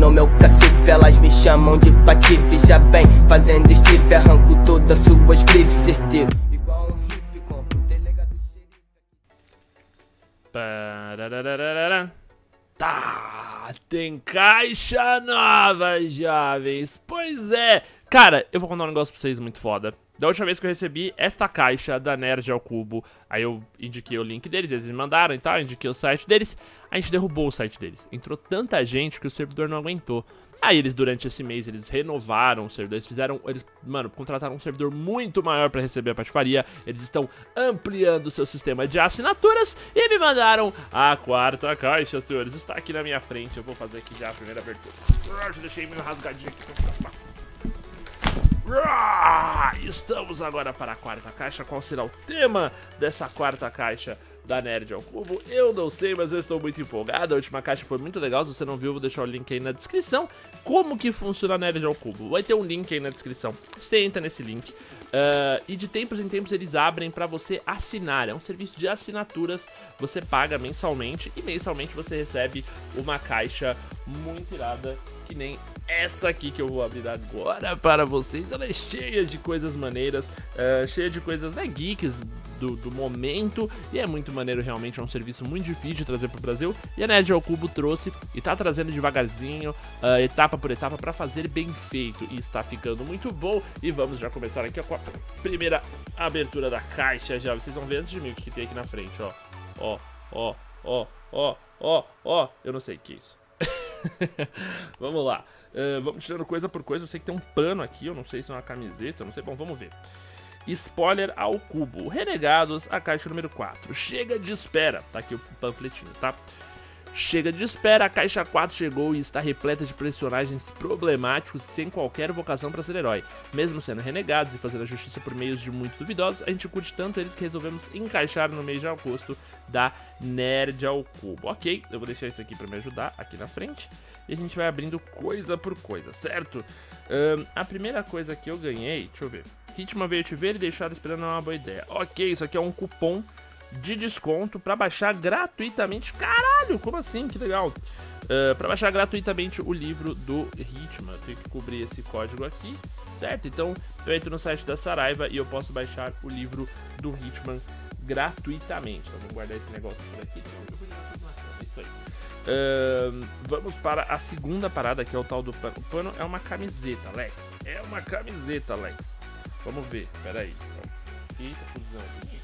no meu cacife, elas me chamam de patife. Já vem fazendo strip, arranco todas suas grifes, certeiro. Igual um riff, compro o delegado xerife. Tá, tem caixa nova, jovens. Pois é. Cara, eu vou contar um negócio pra vocês muito foda. Da última vez que eu recebi esta caixa da Nerd ao Cubo, aí eu indiquei o link deles, eles me mandaram e tal, indiquei o site deles, a gente derrubou o site deles. Entrou tanta gente que o servidor não aguentou. Aí eles, durante esse mês, eles renovaram o servidor, mano, contrataram um servidor muito maior pra receber a patifaria. Eles estão ampliando o seu sistema de assinaturas e me mandaram a quarta caixa, senhores. Está aqui na minha frente, eu vou fazer aqui já a primeira abertura. Já deixei meio rasgadinho aqui. Estamos agora para a quarta caixa. Qual será o tema dessa quarta caixa da Nerd ao Cubo? Eu não sei, mas eu estou muito empolgado. A última caixa foi muito legal. Se você não viu, vou deixar o link aí na descrição. Como que funciona a Nerd ao Cubo? Vai ter um link aí na descrição. Você entra nesse link e de tempos em tempos eles abrem para você assinar. É um serviço de assinaturas. Você paga mensalmente e mensalmente você recebe uma caixa muito irada, que nem essa aqui que eu vou abrir agora para vocês. Ela é cheia de coisas maneiras, cheia de coisas, né, geeks do momento, e é muito maneiro realmente. É um serviço muito difícil de trazer para o Brasil, e a Nerd ao Cubo trouxe e tá trazendo devagarzinho, etapa por etapa, para fazer bem feito, e está ficando muito bom. E vamos já começar aqui com a primeira abertura da caixa. Já vocês vão ver antes de mim o que tem aqui na frente, ó, eu não sei o que é isso. Vamos lá, vamos tirando coisa por coisa. Eu sei que tem um pano aqui, eu não sei se é uma camiseta, eu não sei, bom, vamos ver. Spoiler ao Cubo, Renegados, a caixa número 4. Chega de espera, tá aqui o panfletinho, tá? Chega de espera, a caixa 4 chegou e está repleta de personagens problemáticos sem qualquer vocação para ser herói. Mesmo sendo renegados e fazendo a justiça por meios de muito duvidosos, a gente curte tanto eles que resolvemos encaixar no mês de agosto da Nerd ao Cubo. Ok, eu vou deixar isso aqui para me ajudar aqui na frente e a gente vai abrindo coisa por coisa, certo? A primeira coisa que eu ganhei, deixa eu ver. Hitman veio te ver e deixar esperando é uma boa ideia. Ok, isso aqui é um cupom de desconto para baixar gratuitamente. Caralho, como assim? Que legal. Para baixar gratuitamente o livro do Hitman. Eu tenho que cobrir esse código aqui, certo? Então eu entro no site da Saraiva e eu posso baixar o livro do Hitman gratuitamente. Então vou guardar esse negócio por aqui. Isso aí. Vamos para a segunda parada, que é o tal do pano. O pano é uma camiseta, Alex. É uma camiseta, Alex. Vamos ver, peraí. Eita, fusão.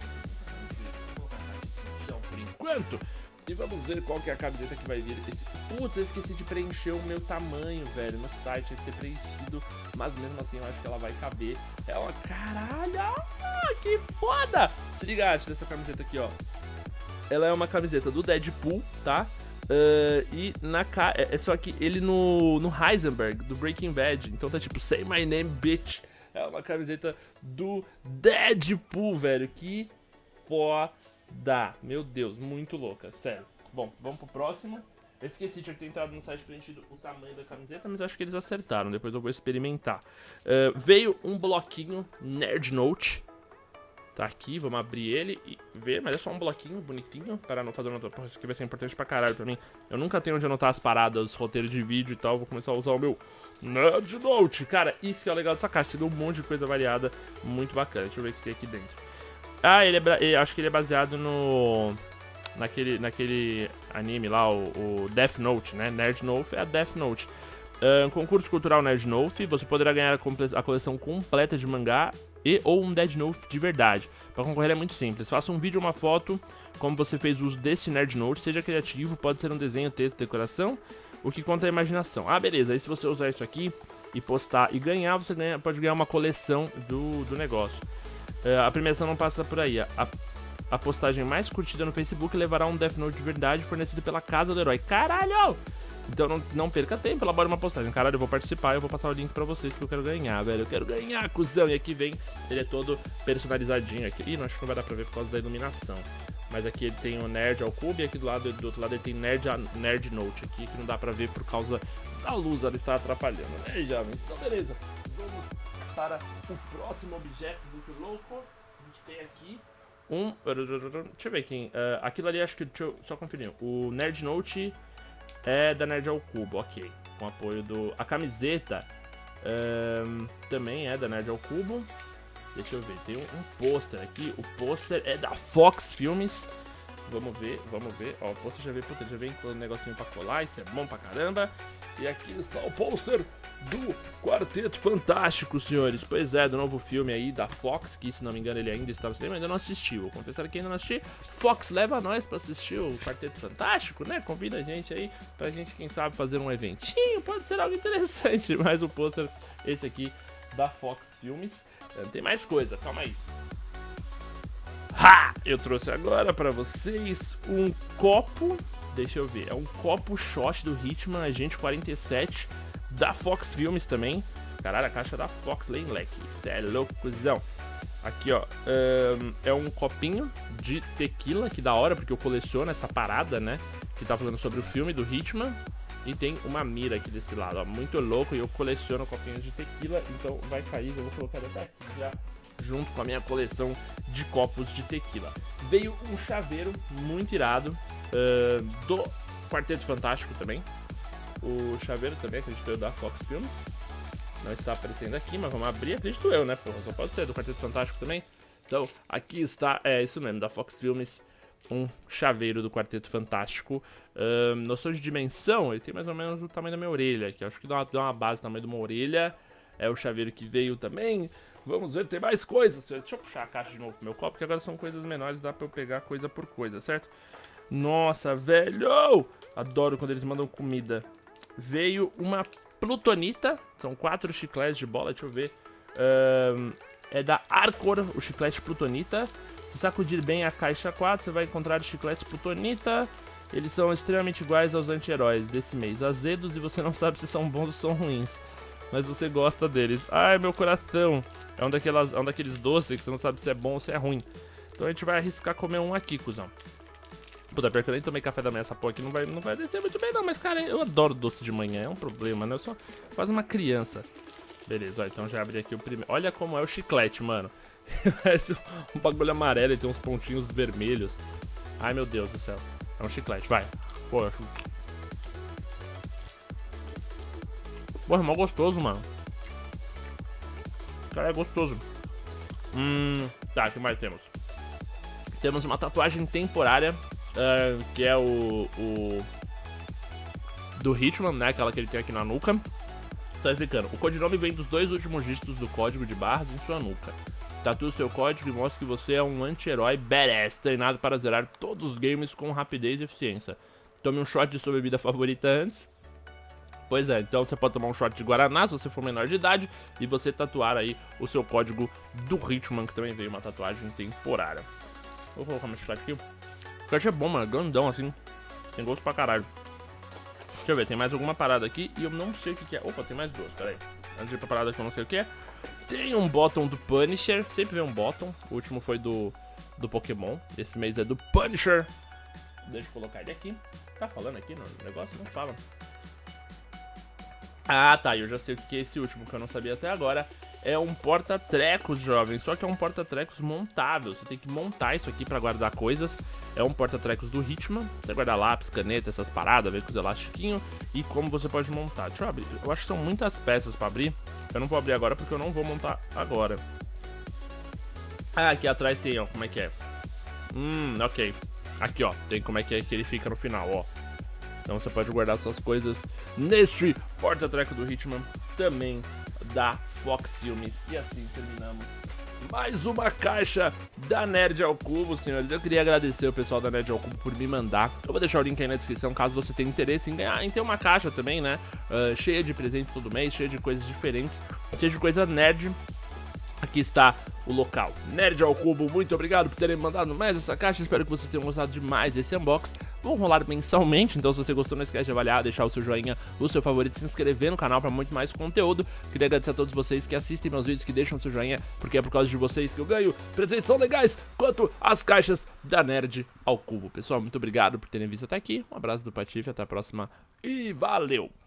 Por enquanto. E vamos ver qual que é a camiseta que vai vir. Putz, eu esqueci de preencher o meu tamanho, velho. No site tinha que ter preenchido, mas mesmo assim eu acho que ela vai caber. É uma caralho, que foda. Se liga, acho dessa camiseta aqui, ó. Ela é uma camiseta do Deadpool, tá? E na é só que ele no Heisenberg, do Breaking Bad. Então tá tipo, say my name, bitch. É uma camiseta do Deadpool, velho. Que foda. Meu Deus, muito louca, sério. Bom, vamos pro próximo. Eu esqueci, tinha que ter entrado no site preenchido o tamanho da camiseta, mas acho que eles acertaram. Depois eu vou experimentar. Veio um bloquinho Nerd Note. Tá aqui, vamos abrir ele e ver, mas é só um bloquinho bonitinho para anotar. Porra, isso aqui vai ser importante pra caralho pra mim. Eu nunca tenho onde anotar as paradas, os roteiros de vídeo e tal. Vou começar a usar o meu Nerd Note. Cara, isso que é o legal dessa caixa. Você deu um monte de coisa variada, muito bacana. Deixa eu ver o que tem aqui dentro. Ah, acho que ele é baseado naquele anime lá, o Death Note, né? Nerd Note é a Death Note. Concurso cultural Nerd Note, você poderá ganhar a coleção completa de mangá ou um Dead Note de verdade. Para concorrer é muito simples, faça um vídeo ou uma foto como você fez uso desse Nerd Note, seja criativo, pode ser um desenho, texto, decoração, o que conta a imaginação. Ah, beleza, aí se você usar isso aqui e postar e ganhar, você pode ganhar uma coleção do negócio. A premiação não passa por aí. A postagem mais curtida no Facebook levará um Death Note de verdade fornecido pela Casa do Herói. Caralho! Então não perca tempo, elabore uma postagem. Caralho, eu vou participar, eu vou passar o link pra vocês que eu quero ganhar, velho. Eu quero ganhar, cuzão. E aqui vem, ele é todo personalizadinho aqui. Ih, não acho que não vai dar pra ver por causa da iluminação. Mas aqui ele tem o Nerd ao Cubo e aqui do outro lado ele tem Nerd Note aqui, que não dá pra ver por causa da luz, ela está atrapalhando, né, jovens? Então beleza, vamos para o próximo objeto muito louco. A gente tem aqui deixa eu ver quem. Aquilo ali acho que. Deixa eu só conferir. O Nerd Note é da Nerd ao Cubo, ok. com o apoio do... A camiseta também é da Nerd ao Cubo. Deixa eu ver, tem um pôster aqui. O pôster é da Fox Filmes. Vamos ver. Ó, o pôster já veio, puta, já vem com um negocinho pra colar. Isso é bom pra caramba. E aqui está o pôster do Quarteto Fantástico, senhores. Pois é, do novo filme aí da Fox, que se não me engano ele ainda está no cinema, ainda não assistiu. Vou confessar que ainda não assisti. Fox leva nós pra assistir o Quarteto Fantástico, né? Convida a gente aí pra gente, quem sabe, fazer um eventinho. Pode ser algo interessante. Mas o pôster, esse aqui, da Fox Filmes. Tem mais coisa, calma aí. Ha! Eu trouxe agora pra vocês um copo. Deixa eu ver, é um copo shot do Hitman Agente 47 da Fox Filmes também. Caralho, a caixa da Fox lá em leque. Cê é louco, cuzão. Aqui, ó, é um copinho de tequila, que da hora, porque eu coleciono essa parada, né? Que tá falando sobre o filme do Hitman. E tem uma mira aqui desse lado, ó, muito louco. E eu coleciono copinhos de tequila, então vai cair, eu vou colocar ele aqui já, junto com a minha coleção de copos de tequila. Veio um chaveiro muito irado do Quarteto Fantástico também. O chaveiro também, acredito eu, da Fox Filmes. Não está aparecendo aqui, mas vamos abrir, acredito eu, né, porra? Só pode ser do Quarteto Fantástico também. Então, aqui está, é isso mesmo, da Fox Filmes. Um chaveiro do Quarteto Fantástico. Noção de dimensão, ele tem mais ou menos o tamanho da minha orelha aqui. Acho que dá uma base do tamanho de uma orelha. É o chaveiro que veio também. Vamos ver, tem mais coisas. Deixa eu puxar a caixa de novo pro meu copo, porque agora são coisas menores, dá pra eu pegar coisa por coisa, certo? Nossa, velho! Adoro quando eles mandam comida. Veio uma plutonita, são 4 chicletes de bola, deixa eu ver. É da Arcor, o chiclete plutonita. Se sacudir bem a caixa 4, você vai encontrar chicletes plutonita. Eles são extremamente iguais aos anti-heróis desse mês, azedos, e você não sabe se são bons ou são ruins, mas você gosta deles. Ai, meu coração. É um daqueles doces que você não sabe se é bom ou se é ruim. Então a gente vai arriscar comer um aqui, cuzão. Puta, pior que eu nem tomei café da manhã, essa porra aqui não vai descer muito bem não. Mas, cara, eu adoro doce de manhã, é um problema, né? Eu sou quase uma criança. Beleza, ó, então já abri aqui o primeiro. Olha como é o chiclete, mano. Parece um bagulho amarelo e tem uns pontinhos vermelhos. Ai, meu Deus do céu. É um chiclete, vai. Pô, porra, é mó gostoso, mano. Cara, é gostoso. Tá, o que mais temos? Temos uma tatuagem temporária, que é o do Hitman, né? Aquela que ele tem aqui na nuca. Tá explicando. O codinome vem dos 2 últimos dígitos do código de barras em sua nuca. Tatue o seu código e mostre que você é um anti-herói badass, treinado para zerar todos os games com rapidez e eficiência. Tome um shot de sua bebida favorita antes. Pois é, então você pode tomar um shot de Guaraná se você for menor de idade e você tatuar aí o seu código do Hitman, que também veio uma tatuagem temporária. Vou colocar meu chiclete aqui. O chiclete é bom, mano, grandão assim. Tem gosto pra caralho. Deixa eu ver, tem mais alguma parada aqui e eu não sei o que é. Opa, tem mais 2, peraí. Antes de ir pra parada que eu não sei o que é. Tem um bottom do Punisher, sempre vem um bottom. O último foi do Pokémon. Esse mês é do Punisher. Deixa eu colocar ele aqui. Tá falando aqui no negócio? Não fala. Ah, tá, eu já sei o que é esse último, que eu não sabia até agora. É um porta-trecos, jovem, só que é um porta-trecos montável. Você tem que montar isso aqui pra guardar coisas. É um porta-trecos do Hitman. Você guarda lápis, caneta, essas paradas, vem com os elastiquinhos. E como você pode montar. Deixa eu abrir, eu acho que são muitas peças pra abrir. Eu não vou abrir agora porque eu não vou montar agora. Ah, aqui atrás tem, ó, como é que é. Ok. Aqui, ó, tem como é que ele fica no final, ó. Então você pode guardar suas coisas neste porta-treco do Hitman, também da Fox Filmes. E assim terminamos mais uma caixa da Nerd ao Cubo, senhores. Eu queria agradecer o pessoal da Nerd ao Cubo por me mandar. Eu vou deixar o link aí na descrição, caso você tenha interesse em ganhar, em ter uma caixa também, né? Cheia de presentes todo mês, cheia de coisas diferentes, cheia de coisa nerd. Aqui está o local, Nerd ao Cubo. Muito obrigado por terem mandado mais essa caixa. Espero que vocês tenham gostado demais desse unboxing. Vão rolar mensalmente, então se você gostou, não esquece de avaliar, deixar o seu joinha, o seu favorito, se inscrever no canal para muito mais conteúdo. Queria agradecer a todos vocês que assistem meus vídeos, que deixam o seu joinha, porque é por causa de vocês que eu ganho presentes tão legais quanto as caixas da Nerd ao Cubo. Pessoal, muito obrigado por terem visto até aqui. Um abraço do Patife, até a próxima e valeu!